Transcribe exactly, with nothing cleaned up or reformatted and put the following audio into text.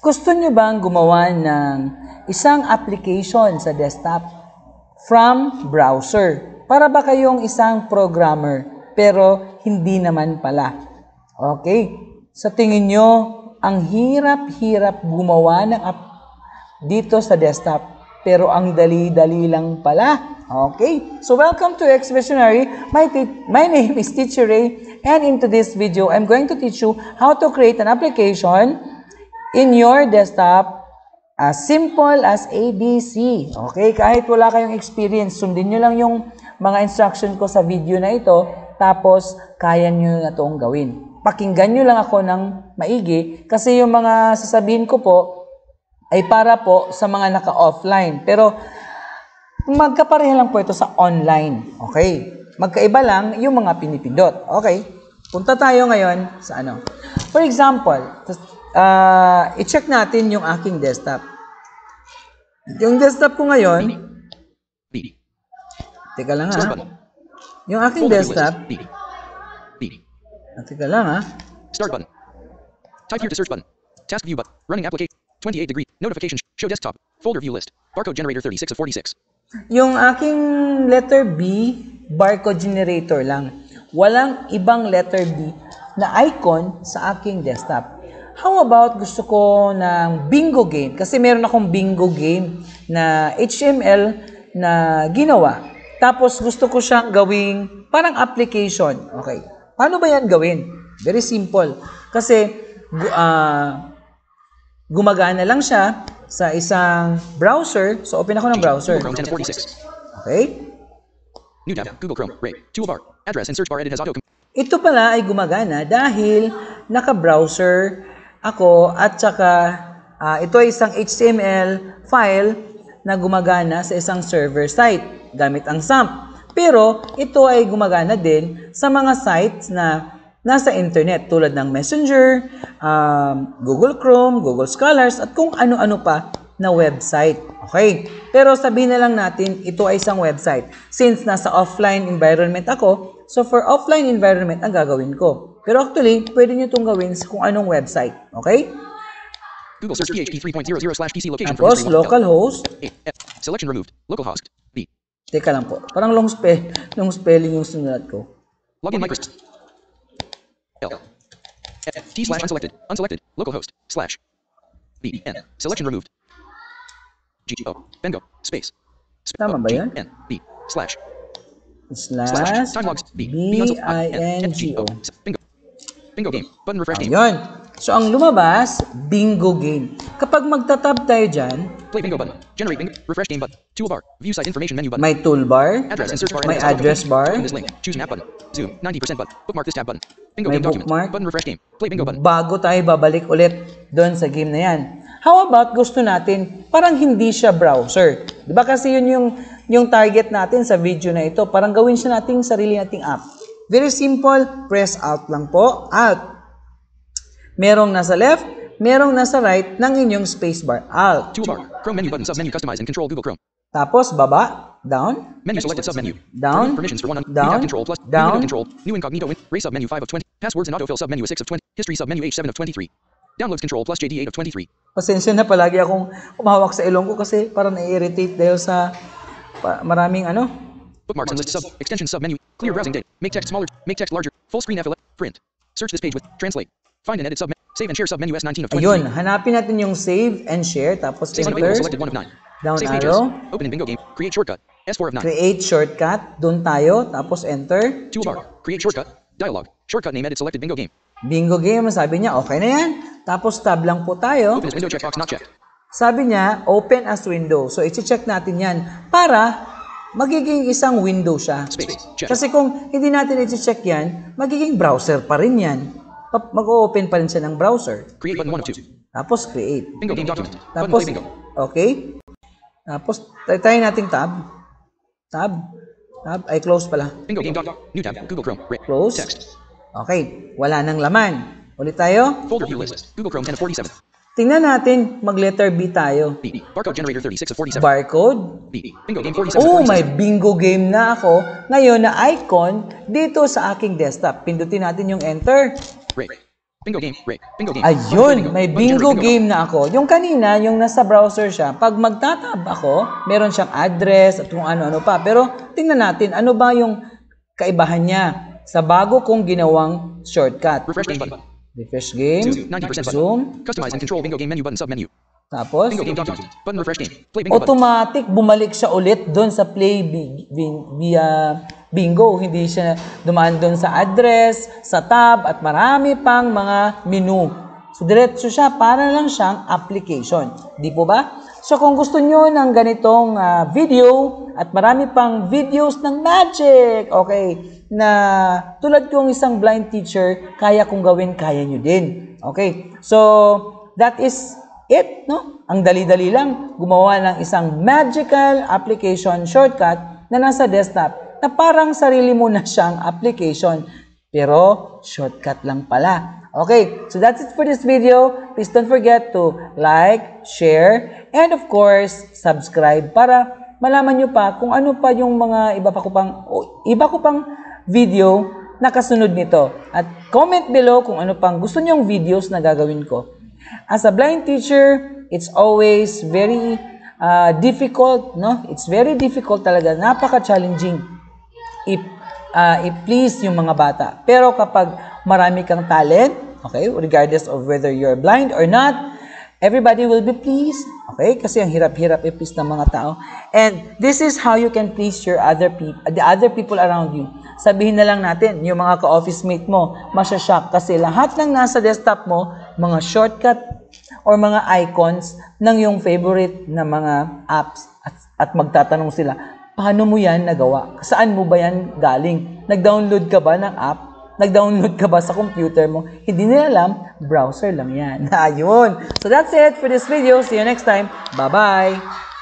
Gusto nyo bang gumawa ng isang application sa desktop from browser? Para ba kayong isang programmer pero hindi naman pala? Okay. Sa tingin nyo, ang hirap-hirap gumawa ng app dito sa desktop pero ang dali-dali lang pala. Okay. So welcome to Expressionary. My, my name is Teacher Ray, and into this video, I'm going to teach you how to create an application in your desktop as simple as A B C. Okay? Kahit wala kayong experience, sundin nyo lang yung mga instruction ko sa video na ito, tapos kaya nyo na itong gawin. Pakinggan nyo lang ako ng maigi, kasi yung mga sasabihin ko po ay para po sa mga naka-offline. Pero magkapareha lang po ito sa online. Okay? Magkaiba lang yung mga pinipindot. Okay? Punta tayo ngayon sa ano. For example, Uh, i-check natin yung aking desktop. Yung desktop ko ngayon, teka lang ha. Yung aking desktop, teka lang ha. Start button. Type here to search button. Task view button. Running application. twenty-eight degree. Notification. Show desktop. Folder view list. Barcode generator thirty-six of forty-six. Yung aking letter B, barcode generator lang. Walang ibang letter B na icon sa aking desktop. How about gusto ko ng bingo game? Kasi meron akong bingo game na H T M L na ginawa. Tapos gusto ko siyang gawing parang application. Okay. Paano ba yan gawin? Very simple. Kasi uh, gumagana lang siya sa isang browser. So open ako ng browser. Google Chrome ten forty-six. Okay. New tab. Google Chrome. Ray. Toolbar. Address and search bar edit has auto. Ito pala ay gumagana dahil naka-browser ako at saka uh, ito ay isang H T M L file na gumagana sa isang server site gamit ang S A M P. Pero ito ay gumagana din sa mga sites na nasa internet tulad ng Messenger, um, Google Chrome, Google Scholars at kung ano-ano pa na website. Okay. Pero sabihin na lang natin ito ay isang website. Since nasa offline environment ako, so for offline environment ang gagawin ko. Pero actually, pwede nyo itong gawin sa kung anong website. Okay? Google search P H P three point oh slash P C location. Tapos, localhost. Selection removed. Localhost. B. Teka lang po. Parang long, spe long spelling yung sinulat ko. Login Microsoft. L. F. T slash unselected. Unselected. Localhost. Slash. B. N. Selection removed. G. O. Bengo. Space. Sp Tama ba yan? N. B. Slash. Slash. Time logs. B. B. I. N. G. O. Bingo. Bingo game. Button refresh game. Ayun. So, ang lumabas, bingo game. Kapag magta-tab tayo dyan, play bingo button. Generate bingo. Refresh game button. Toolbar. View site information menu button. may toolbar, Address and search bar. may address bar, Open this link. Choose an app button. Zoom. ninety percent button. Bookmark this tab button. Bingo may game document. bookmark. Button refresh game. Play bingo button. Bago tayo babalik ulit doon sa game na yan. How about gusto natin, parang hindi siya browser. Diba kasi yun yung, yung target natin sa video na ito. Parang gawin siya nating sarili nating app. Very simple. Press Alt lang po. Alt. Merong nasa left, merong nasa right ng inyong spacebar. Alt. Toolbar. Chrome menu button. Submenu customize and control Google Chrome. Tapos baba, down, Menu selected submenu. down, Permissions for one. down, Control plus. down. New control. New incognito. Win. Ray submenu five of twenty. Passwords and autofill submenu six of twenty. History submenu H seven of twenty-three. Downloads control plus J D eight of twenty-three. Pasensya na palagi akong umahawak sa ilong ko kasi parang na-irritate dahil sa pa, maraming ano. Bookmarks and list sub. Extension submenu. Clear browsing data. Make text smaller. Make text larger. Full screen F L. Print. Search this page with translate. Find and edit submenu. Save and share submenu S nineteen of twenty-three. Ayun, hanapin natin yung save and share tapos Save enter. selected one of nine. Down Save pages. arrow. Open in bingo game. Create shortcut. S four of nine. Create shortcut. Doon tayo. Tapos enter. Toolbar. Create shortcut. Dialog. Shortcut name edit selected bingo game. Bingo game. Sabi niya, okay na yan. Tapos tab lang po tayo. Open as window checkbox not checked. Sabi niya, open as window. So, i-check natin yan para magiging isang window siya. Space. Check. Kasi kung hindi natin i-check yan, magiging browser pa rin yan. Mag-open pa rin siya ng browser. Create button one of two. Tapos, create. Bingo game document. Button Tapos, play bingo. okay. Tapos, tayo nating tab. Tab. Tab. Ay, close pala. Bingo game doc. New tab. Google Chrome. Ray. Close. Text. Okay. Wala nang laman. Ulit tayo. Folder view list. Google Chrome ten of forty-seven. Tingnan natin, mag-letter B tayo. B. Barcode generator thirty-six of forty-seven. Barcode. B. Bingo game forty-seven. Oh, may bingo game na ako ngayon na icon dito sa aking desktop. Pindutin natin yung enter. Ray. Bingo game. Ray. Bingo game. Ayun, may bingo Generate game na ako. Yung kanina, yung nasa browser siya, pag magtatab ako, meron siyang address at kung ano-ano pa. Pero tingnan natin, ano ba yung kaibahan niya sa bago kong ginawang shortcut. Refresh game button. Refresh game, Zoom. ninety percent button. zoom, Customize and control bingo game menu button submenu. tapos Bingo game document. Button refresh game. Play bingo button. automatic bumalik siya ulit doon sa play bi- bi- via bingo. Hindi siya dumaan doon sa address, sa tab, at marami pang mga menu. So, diretso siya, para lang siyang application. Di po ba? So, kung gusto nyo ng ganitong ah, video at marami pang videos ng magic, okay, na tulad kong isang blind teacher, kaya kong gawin, kaya nyo din. Okay? So, that is it, no? Ang dali-dali lang, gumawa ng isang magical application shortcut na nasa desktop na parang sarili mo na siyang application. Pero, shortcut lang pala. Okay, so that's it for this video. Please don't forget to like, share, and of course, subscribe para malaman nyo pa kung ano pa yung mga iba pa ko pang, o, iba ko pang video na kasunod nito. At comment below kung ano pang gusto nyong videos na gagawin ko. As a blind teacher, it's always very uh, difficult, no? It's very difficult talaga, napaka-challenging i uh, i-please yung mga bata. Pero kapag marami kang talent, okay, regardless of whether you're blind or not, everybody will be pleased, okay? Kasi ang hirap-hirap i-please ng mga tao. And this is how you can please your other people, the other people around you. Sabihin na lang natin, yung mga ka-office mate mo, masya-shock kasi lahat ng nasa desktop mo, mga shortcut or mga icons ng yung favorite na mga apps. At, at magtatanong sila, paano mo yan nagawa? Saan mo ba yan galing? Nag-download ka ba ng app? Nag-download ka ba sa computer mo? Hindi nila alam, browser lang yan. Ayun. So that's it for this video. See you next time. Bye-bye!